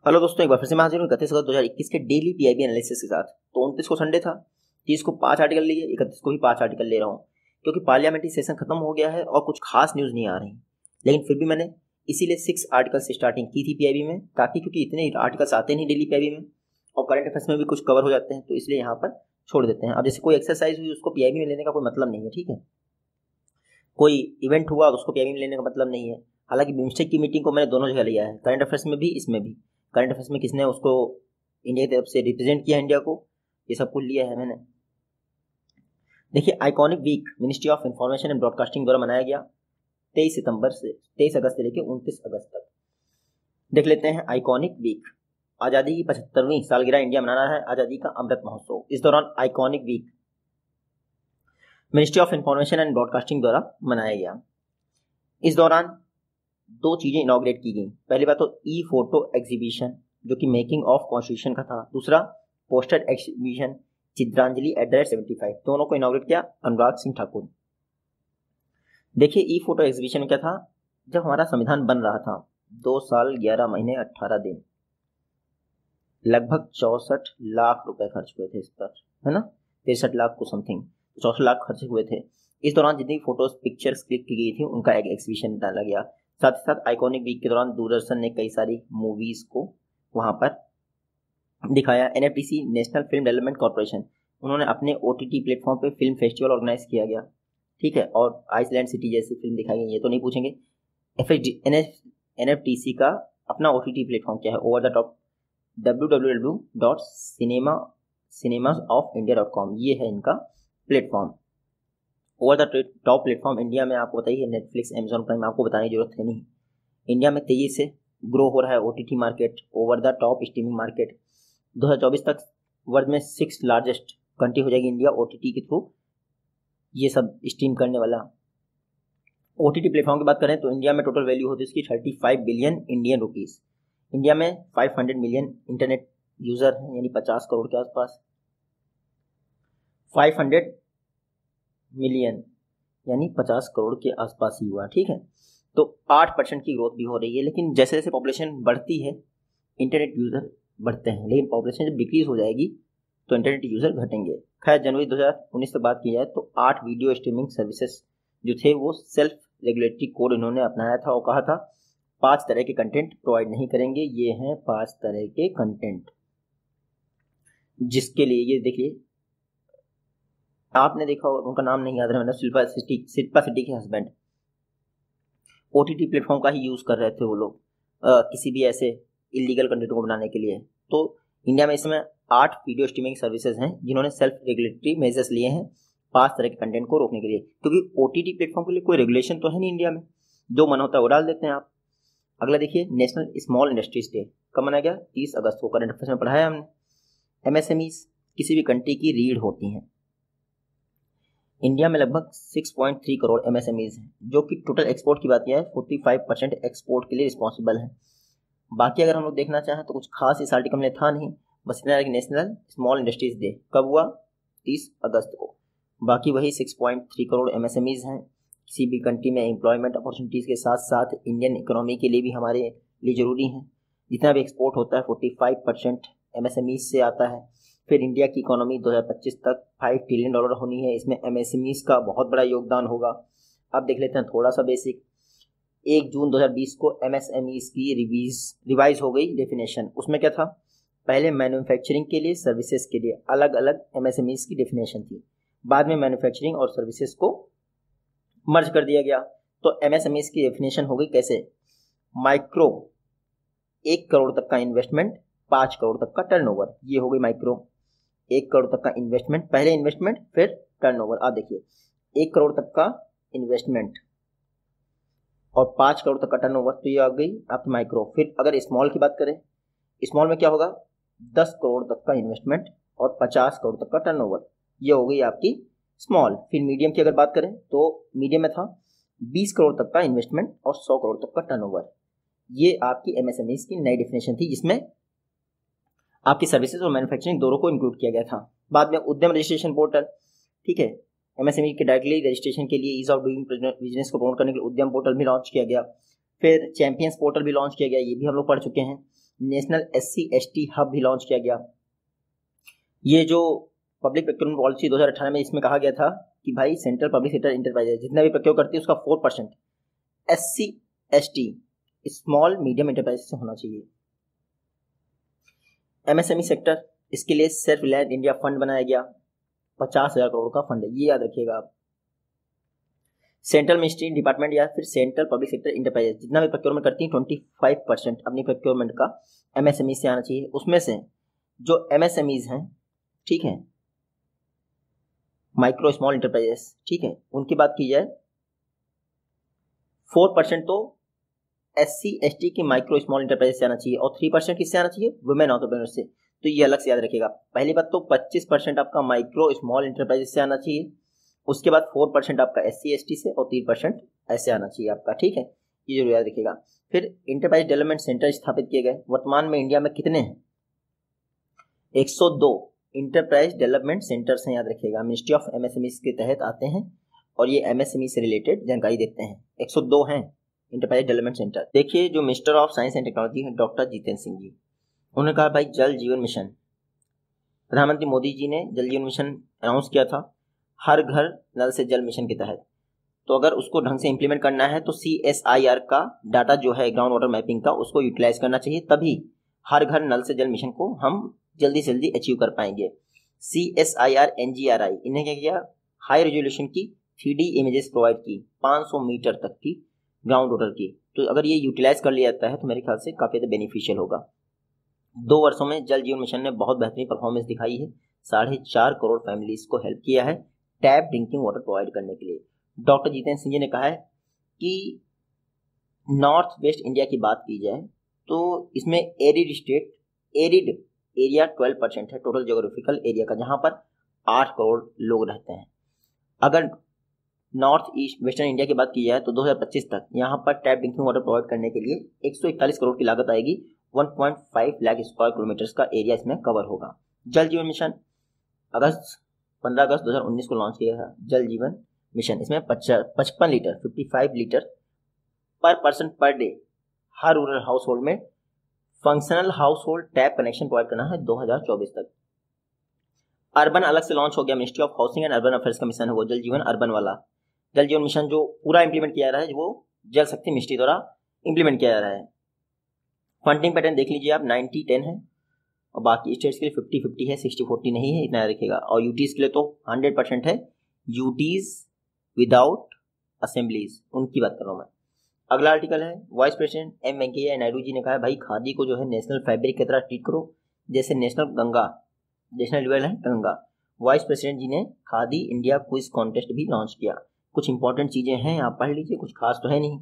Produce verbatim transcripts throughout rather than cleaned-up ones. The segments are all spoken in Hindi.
हेलो दोस्तों, एक बार फिर से मैं हाजिर हूँ इकतीस अगस्त दो हज़ार इक्कीस के डेली पीआईबी एनालिसिस के साथ। तो उनतीस को संडे था, तीस को पांच आर्टिकल लिए, इकतीस को भी पांच आर्टिकल ले रहा हूँ क्योंकि पार्लियामेंट्री सेशन खत्म हो गया है और कुछ खास न्यूज़ नहीं आ रही। लेकिन फिर भी मैंने इसीलिए सिक्स आर्टिकल से स्टार्टिंग की थी पीआईबी में, ताकि क्योंकि इतने आर्टिकल्स आते नहीं डेली पीआईबी में और करंट अफेयर्स में भी कुछ कवर हो जाते हैं, तो इसलिए यहाँ पर छोड़ देते हैं। अब जैसे कोई एक्सरसाइज हुई उसको पीआईबी में लेने का कोई मतलब नहीं है, ठीक है। कोई इवेंट हुआ तो उसको पीआईबी में लेने का मतलब नहीं है। हालांकि बिम्स्टेक की मीटिंग को मैंने दोनों जगह लिया है, करंट अफेयर्स में भी, इसमें भी। करंट अफेयर्स में किसने उसको इंडिया की तरफ से रिप्रेजेंट किया इंडिया को, ये सब कुछ लिया है मैंने। देखिए, iconic week ministry of information and broadcasting द्वारा मनाया गया तेईस सितंबर से तेईस अगस्त से लेकर उनतीस अगस्त तक। देख लेते हैं आइकॉनिक वीक। आज़ादी की पचहत्तरवीं सालगिरह इंडिया मना रहा है, आज़ादी का अमृत महोत्सव। इस दौरान iconic week ministry of information and broadcasting द्वारा मनाया गया। इस दौरान दो चीज़ें इनॉग्रेट की गई। पहली बात तो ई फोटो एग्जीबिशन, जो कि मेकिंग ऑफ कॉन्स्टिट्यूशन का था। दूसरा poster exhibition Chitranjali at the rate seventy five. दोनों को इनॉग्रेट किया अनुराग सिंह ठाकुर। देखिए, ई फोटो एग्जीबिशन में क्या था, जब हमारा संविधान बन रहा था, दो साल ग्यारह महीने अट्ठारह दिन, लगभग चौसठ लाख रुपए खर्च हुए थे इस पर, है ना, तिरसठ लाख को समथिंग, चौसठ लाख खर्च हुए थे। इस दौरान जितनी फोटोज पिक्चर्स क्लिक की गई थी उनका एक एग्जीबिशन डाला गया। साथ ही साथ आइकॉनिक वीक के दौरान दूरदर्शन ने कई सारी मूवीज को वहां पर दिखाया। NFTC national film development corporation, उन्होंने अपने ओटीटी प्लेटफॉर्म पे फिल्म फेस्टिवल ऑर्गेनाइज किया गया, ठीक है, और आइसलैंड सिटी जैसी फिल्म दिखाई गई। ये तो नहीं पूछेंगे। एनएफटीसी का अपना ओटीटी प्लेटफॉर्म क्या है, over the top W W W dot cinema cinemas of India dot com, ये है इनका platform. Over the top platform India में आपको बताइए नेटफ्लिक्स, अमेजॉन प्राइम, आपको बताने की जरूरत है नहीं। इंडिया में तेजी से ग्रो हो रहा है OTT market, over the top streaming market. दो हज़ार चौबीस तक वर्ल्ड में सिक्स लार्जेस्ट कंट्री हो जाएगी इंडिया ओटीटी के थ्रू ये सब स्ट्रीम करने वाला। ओटीटी प्लेटफॉर्म की बात करें तो इंडिया में टोटल वैल्यू होती है इसकी पैंतीस बिलियन इंडियन रुपीस। इंडिया में पाँच सौ मिलियन इंटरनेट यूजर हैं, यानी पचास करोड़ के आसपास। पाँच सौ मिलियन यानी पचास करोड़ के आसपास ही हुआ, ठीक है। तो आठ परसेंट की ग्रोथ भी हो रही है। लेकिन जैसे जैसे पॉपुलेशन बढ़ती है इंटरनेट यूज़र बढ़ते हैं, लेकिन पॉपुलेशन जब डिक्रीज हो जाएगी तो इंटरनेट यूज़र घटेंगे। खैर, जनवरी दो हज़ार उन्नीस से बात की जाए तो आठ वीडियो स्ट्रीमिंग सर्विसेज जो थे वो सेल्फ रेगुलेटरी कोड इन्होंने अपनाया था और कहा था पांच तरह के कंटेंट प्रोवाइड नहीं करेंगे। ये हैं पांच तरह के कंटेंट, जिसके लिए ये देखिए, आपने देखा होगा, उनका नाम नहीं याद रहा मैंने, शिल्पा शेट्टी शिल्पा शेट्टी के हस्बैंड ओटीटी प्लेटफॉर्म का ही यूज़ कर रहे थे वो लोग किसी भी ऐसे इलीगल कंटेंट को बनाने के लिए। तो इंडिया में इस समय आठ वीडियो स्ट्रीमिंग सर्विसेज हैं जिन्होंने सेल्फ रेगुलेटरी मेजर्स लिए हैं पांच तरह के कंटेंट को रोकने के लिए, क्योंकि ओटीटी प्लेटफॉर्म के लिए कोई रेगुलेशन तो है नहीं इंडिया में, जो मन होता है वो डाल देते हैं आप। अगला देखिए, नेशनल स्मॉल इंडस्ट्रीज डे कब मनाया गया, तीस अगस्त को। करंट अफेयर्स में पढ़ाया हमने। एमएसएमईज किसी भी कंट्री की रीढ़ होती हैं। इंडिया में लगभग छह पॉइंट तीन करोड़ एमएसएमईज हैं, जो कि टोटल एक्सपोर्ट की बात किया है पैंतालीस परसेंट एक्सपोर्ट के लिए रिस्पॉन्सिबल हैं। बाकी अगर हम लोग देखना चाहें तो कुछ खास इस आर्टिकल में था नहीं, बस इतना कि नेशनल स्मॉल इंडस्ट्रीज डे कब हुआ, तीस अगस्त को। बाकी वही छह पॉइंट तीन करोड़ एमएसएमईज हैं। किसी भी कंट्री में एम्प्लॉयमेंट अपॉर्चुनिटीज़ के साथ साथ इंडियन इकोनॉमी के लिए भी हमारे लिए ज़रूरी हैं। जितना भी एक्सपोर्ट होता है पैंतालीस परसेंट एमएसएमईज से आता है। फिर इंडिया की इकोनॉमी दो हज़ार पच्चीस तक पाँच ट्रिलियन डॉलर होनी है, इसमें एमएसएमईज का बहुत बड़ा योगदान होगा। अब देख लेते हैं थोड़ा सा बेसिक। एक जून दो हज़ार बीस को एमएसएमईज की रिवीज रिवाइज हो गई डेफिनेशन। उसमें क्या था, पहले मैन्युफैक्चरिंग के लिए, सर्विसेज के लिए अलग अलग एमएसएमईज की डेफिनेशन थी। बाद में मैन्युफैक्चरिंग और सर्विसेज को मर्ज कर दिया गया। तो एमएसएमईज की डेफिनेशन हो गई कैसे, माइक्रो एक करोड़ तक का इन्वेस्टमेंट, पाँच करोड़ तक का टर्नओवर, ये हो गई माइक्रो। एक करोड़ तक का इन्वेस्टमेंट, पहले इन्वेस्टमेंट फिर टर्नओवर। आप देखिए, एक करोड़ तक का इन्वेस्टमेंट और पाँच करोड़ तक का टर्नओवर, तो ये आ गई आपकी माइक्रो। फिर अगर स्मॉल की बात करें, स्मॉल में क्या होगा, दस करोड़ तक का इन्वेस्टमेंट और पचास करोड़ तक का टर्नओवर, ये हो गई आपकी स्मॉल। फिर मीडियम की अगर बात करें तो मीडियम में था बीस करोड़ तक का इन्वेस्टमेंट और सौ करोड़ तक का टर्नओवर। ये आपकी एमएसएमईज की नई डेफिनेशन थी, जिसमें आपकी सर्विसेज और मैन्युफैक्चरिंग दोनों को इंक्लूड किया गया था। बाद में उद्यम रजिस्ट्रेशन पोर्टल, ठीक है, एमएसएमई के डायरेक्टली रजिस्ट्रेशन के लिए, ईज ऑफ डूइंग बिजनेस को प्रमोट करने के लिए उद्यम पोर्टल भी लॉन्च किया गया। फिर चैंपियंस पोर्टल भी लॉन्च किया गया, ये भी हम लोग पढ़ चुके हैं। National S C S T hub भी लॉन्च किया गया। ये जो पब्लिक प्रोक्योरमेंट पॉलिसी दो हज़ार अठारह में इसमें कहा गया था कि भाई सेंट्रल पब्लिक सेक्टर इंटरप्राइजेज जितना भी प्रोक्योर करती है उसका four percent S C S T small medium enterprise से होना चाहिए। एमएसएमई सेक्टर, इसके लिए सेल्फ रिलायंट इंडिया फंड बनाया गया, पचास हजार करोड़ का फंड है, ये याद रखिएगा आप। सेंट्रल मिनिस्ट्री डिपार्टमेंट या फिर सेंट्रल पब्लिक सेक्टर इंटरप्राइजेज जितना भी प्रोक्योरमेंट करती है ट्वेंटी फाइव परसेंट अपनी प्रोक्योरमेंट का एमएसएमई से आना चाहिए। उसमें से जो एमएसएमईज हैं, ठीक है, माइक्रो स्मॉल इंटरप्राइजेस, ठीक है, उनकी बात की जाए फोर परसेंट तो एस सी एस टी की माइक्रो स्मॉल इंटरप्राइजेस से आना चाहिए और थ्री परसेंट किससे आना चाहिए, वुमेन एंटरप्रेन्योर से। तो ये अलग से याद रखिएगा। पहली बात तो पच्चीस परसेंट आपका माइक्रो स्मॉल इंटरप्राइजेस से आना चाहिए, उसके बाद फोर परसेंट आपका एस सी एस टी से और तीन परसेंट ऐसे आना चाहिए आपका, ठीक है, ये जरूर याद रखिएगा। फिर इंटरप्राइज डेवलपमेंट सेंटर स्थापित किए गए। वर्तमान में इंडिया में कितने हैं, एक सौ दो इंटरप्राइज डेवलपमेंट सेंटर्स हैं, याद रखिएगा, मिनिस्ट्री ऑफ एमएसएमई के तहत आते हैं और ये एमएसएमई से रिलेटेड जानकारी देते हैं। एक सौ दो हैं इंटरप्राइज डेवलपमेंट सेंटर। देखिए जो minister of science and technology है डॉक्टर जितेंद्र सिंह जी, उन्होंने कहा भाई जल जीवन मिशन, प्रधानमंत्री मोदी जी ने जल जीवन मिशन अनाउंस किया था हर घर नल से जल मिशन के तहत। तो अगर उसको ढंग से इंप्लीमेंट करना है तो सी एस आई आर का डाटा जो है ग्राउंड वाटर मैपिंग का, उसको यूटिलाइज करना चाहिए, तभी हर घर नल से जल मिशन को हम जल्दी से जल्दी अचीव कर पाएंगे। C S I R N G R I इन्हें क्या किया, हाई रेजोल्यूशन की थ्री डी इमेजेस प्रोवाइड की पाँच सौ मीटर तक की ग्राउंड वाटर की। तो अगर ये यूटिलाइज कर लिया जाता है तो मेरे ख्याल से काफ़ी ज़्यादा बेनिफिशियल होगा। दो वर्षों में जल जीवन मिशन ने बहुत बेहतरीन परफॉर्मेंस दिखाई है, साढ़े चार करोड़ फैमिलीज को हेल्प किया है टैप ड्रिंकिंग वाटर प्रोवाइड करने के लिए। डॉक्टर जितेंद्र सिंह जी ने कहा है कि नॉर्थ वेस्ट इंडिया की बात की जाए तो इसमें arid state, arid area twelve percent है टोटल जोग्राफिकल एरिया का, जहां पर आठ करोड़ लोग रहते हैं। अगर नॉर्थ ईस्ट वेस्टर्न इंडिया की बात की जाए तो दो हज़ार पच्चीस तक यहाँ पर टैप ड्रिंकिंग वाटर प्रोवाइड करने के लिए एक सौ इकतालीस करोड़ की लागत आएगी, एक पॉइंट पाँच लाख स्क्वायर किलोमीटर का एरिया इसमें कवर होगा। जल जीवन मिशन अगस्त पंद्रह अगस्त दो हज़ार उन्नीस को लॉन्च किया था जल जीवन मिशन। इसमें पचपन लीटर पचपन लीटर पर पर्सन पर डे हर रूरल हाउस होल्ड में functional household tap connection provide करना है दो हज़ार चौबीस तक। अर्बन अलग से लॉन्च हो गया, ministry of housing and urban affairs का मिशन है वो जल जीवन अर्बन वाला। जल जीवन मिशन जो पूरा इंप्लीमेंट किया जा रहा है वो जल शक्ति मिनिस्ट्री द्वारा इंप्लीमेंट किया जा रहा है। फंडिंग पैटर्न देख लीजिए आप, नाइन्टी टेन है और बाकी स्टेट्स के लिए फिफ्टी फिफ्टी है, सिक्सटी फोर्टी नहीं है, इतना याद रखिएगा। और यूटीज के लिए तो हंड्रेड परसेंट है, यूटीज विदाउट असेंबलीज उनकी बात कर रहा हूँ मैं। अगला आर्टिकल है, vice president M Venkaiah Naidu ji ने कहा है भाई खादी को जो है नेशनल फैब्रिक की तरह ट्रीट करो, जैसे नेशनल गंगा नेशनल रिवर है गंगा। वाइस प्रेसिडेंट जी ने खादी इंडिया क्विज कॉन्टेस्ट भी लॉन्च किया। कुछ इंपॉर्टेंट चीजें हैं, आप पढ़ लीजिए, कुछ खास तो है नहीं।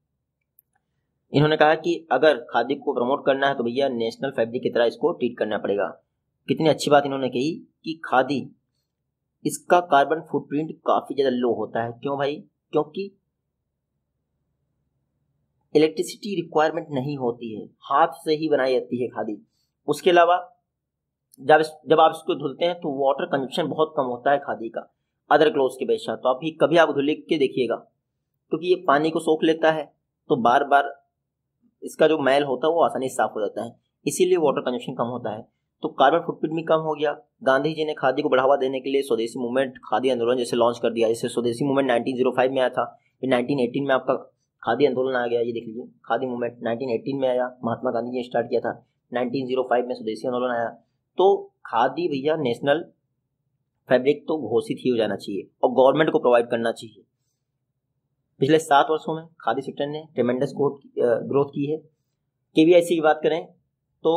इन्होंने कहा कि अगर खादी को प्रमोट करना है तो भैया नेशनल फैब्रिक की तरह इसको ट्रीट करना पड़ेगा। कितनी अच्छी बात इन्होंने कही कि खादी, इसका कार्बन फुटप्रिंट काफी ज्यादा लो होता है। क्यों भाई? क्योंकि इलेक्ट्रिसिटी रिक्वायरमेंट नहीं होती है, हाथ से ही बनाई जाती है खादी। उसके अलावा जब जब आप इसको धुलते हैं तो वाटर कंजप्शन बहुत कम होता है खादी का अदर क्लोथ्स के अपेक्षा। तो आप भी कभी आप धुल के देखिएगा, क्योंकि ये पानी को सोख लेता है तो बार बार इसका जो मैल होता है वो आसानी से साफ हो जाता है, इसीलिए वाटर कंजप्शन कम होता है। तो कार्बन फुटप्रिंट भी कम हो गया। गांधी जी ने खादी को बढ़ावा देने के लिए स्वदेशी मूवमेंट, खादी आंदोलन जैसे लॉन्च कर दिया। जैसे स्वदेशी मूवमेंट नाइनटीन ओ फाइव में आया था, फिर नाइनटीन एटीन में आपका खादी आंदोलन आ गया। ये देख लीजिए, खादी मूवमेंट नाइनटीन एटीन में आया, महात्मा गांधी जी ने स्टार्ट किया था। नाइनटीन ओ फाइव में स्वदेशी आंदोलन आया। तो खादी भैया नेशनल फैब्रिक तो घोषित ही हो जाना चाहिए और गवर्नमेंट को प्रोवाइड करना चाहिए। पिछले सात वर्षों में खादी सेक्टर ने ट्रेमेंडस ग्रोथ की है। केवीआईसी की बात करें तो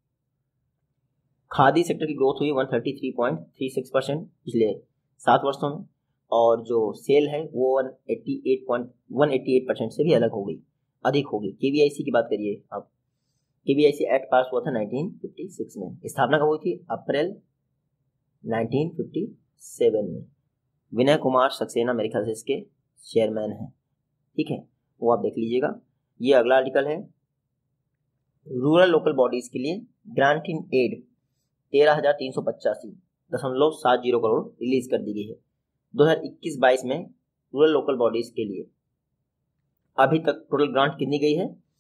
खादी सेक्टर की ग्रोथ हुई एक सौ तैंतीस पॉइंट तीन छह परसेंट पिछले सात वर्षों में, और जो सेल है वो एक सौ अट्ठासी पॉइंट एक सौ अट्ठासी परसेंट से भी अलग हो गई, अधिक हो गई। केवीआईसी की बात करिए अब, केवीआईसी एक्ट पास हुआ था नाइनटीन फिफ्टी सिक्स में, स्थापना कब हुई थी? अप्रैल नाइनटीन फिफ्टी सेवन में। विनय कुमार सक्सेना मेरे ख्याल से इसके चेयरमैन हैं, ठीक है, वो आप देख लीजिएगा। ये अगला आर्टिकल है, रूरल लोकल बॉडीज के लिए ग्रांट इन एड तेरह हजार तीन सौ पचासी दशमलव सात जीरो करोड़ रिलीज कर दी गई है। दो हजार इक्कीस बाईस में रूरल लोकल बॉडीज के लिए अभी तक टोटल ग्रांट कितनी गई है?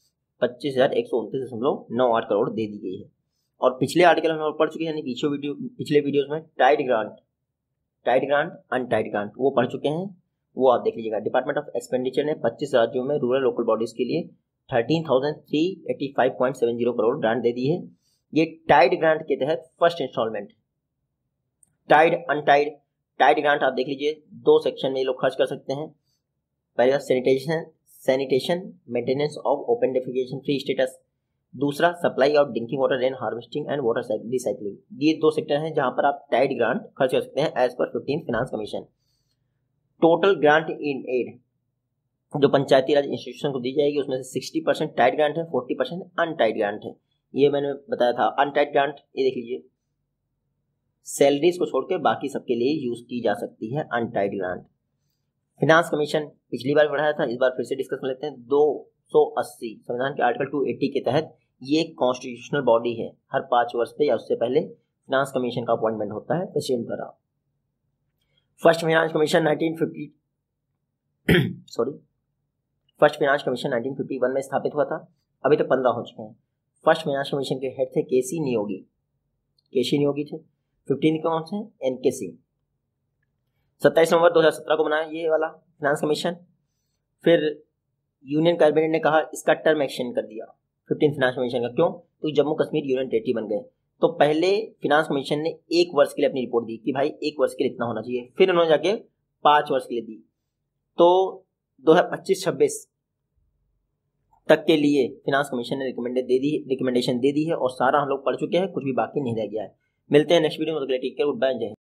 पच्चीस हजार एक सौ उनतीस दशमलव नौ आठ करोड़ दे दी गई है। और पिछले आर्टिकल हम लोग पढ़ चुके हैं, यानी पिछले वीडियो पिछले वीडियोस में tied grant, tied grant, untied grant वो पढ़ चुके हैं, वो आप देख लीजिएगा। डिपार्टमेंट ऑफ एक्सपेंडिचर ने पच्चीस राज्यों में रूरल लोकल बॉडीज के लिए thirteen thousand three eighty five point seven zero crore grant दे दी है। ये टाइड ग्रांट के तहत first instalment. Tied, untied, tied grant आप देख लीजिए, दो सेक्शन में ये लोग खर्च कर सकते हैं। पहला sanitation sanitation maintenance of open defecation free status, दूसरा supply of drinking water, rain harvesting and water recycling. ये दो सेक्टर हैं जहां पर आप टाइड ग्रांट खर्च कर सकते हैं एज पर fifteen finance commission. Total grant in aid जो पंचायती राज इंस्टीट्यूशन को दी जाएगी उसमें से सिक्सटी परसेंट टाइड ग्रांट है, फोर्टी परसेंट अनटाइड ग्रांट है। ये मैंने बताया था। अनटाइड ग्रांट ये देख लीजिए, सैलरीज को छोड़कर बाकी सबके लिए यूज की जा सकती है अनटाइड ग्रांट। फिनांस कमीशन पिछली बार बढ़ाया था, इस बार फिर से डिस्कस कर लेते हैं। दो सौ अस्सी संविधान के आर्टिकल दो सौ अस्सी के तहत ये कॉन्स्टिट्यूशनल बॉडी है, हर पांच वर्ष पे या उससे पहले फिनांस कमीशन का अपॉइंटमेंट होता है प्रेसिडेंट द्वारा। First finance commission nineteen fifty sorry first finance commission nineteen fifty one में स्थापित हुआ था, अभी तक पंद्रह हो चुके हैं। फर्स्ट फाइनेंस कमीशन के हेड थे केसी नियोगी, केसी नियोगी थे। फिफ्टीन कौन से? एन के सिंह। सत्ताईस नवंबर दो हज़ार सत्रह को बनाया ये वाला फाइनेंस कमीशन। फिर यूनियन कैबिनेट ने कहा इसका टर्म एक्सटेंड कर दिया फिफ्टीन फाइनेंस कमीशन का। क्यों? तो जम्मू कश्मीर यूनियन टेरिटरी बन गए। तो पहले फाइनेंस कमीशन ने एक वर्ष के लिए अपनी रिपोर्ट दी कि भाई एक वर्ष के लिए इतना होना चाहिए, फिर उन्होंने जाके पांच वर्ष के लिए दी। तो दो हज़ार पच्चीस छब्बीस तक के लिए फाइनेंस कमीशन ने रिकमेंडेड दे दी रिकमेंडेशन दे दी है और सारा हम लोग पढ़ चुके हैं, कुछ भी बाकी नहीं रह गया है। मिलते हैं नेक्स्ट वीडियो में, टेक केयर, गुड बाय, जय हिंद।